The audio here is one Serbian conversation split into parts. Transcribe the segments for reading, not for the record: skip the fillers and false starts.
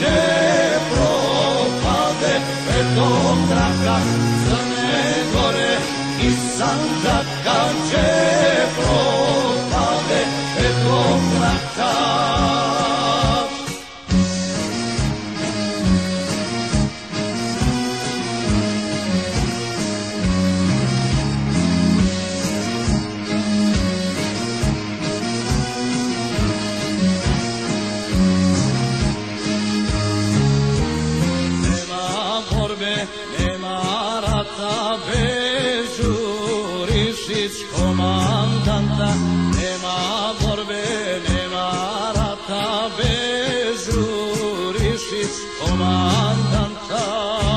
će propade, petog traka Crne Gore i Sandžaka će propade, petog traka. Nema rata bez Đurišić komandanta, nema borbe, nema rata bez Đurišić komandanta.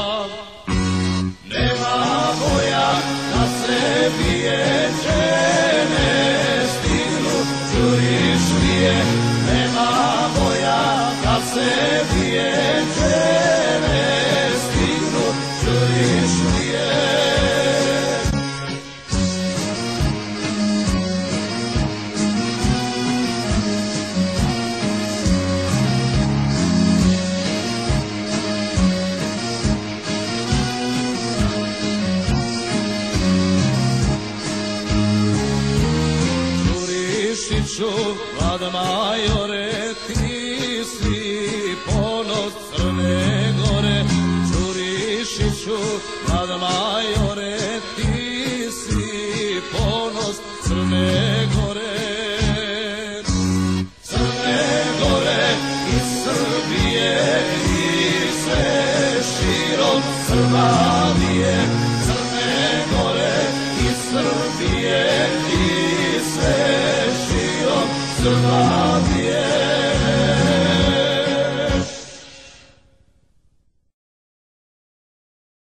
Nema boja da se bije, žene stignu Đurišlije, nema boja da se bije, žene stignu Đurišlije. Đurišiću, Vlad majore, ti si ponos Crne Gore. Đurišiću, Vlad majore, ti si ponos Crne Gore.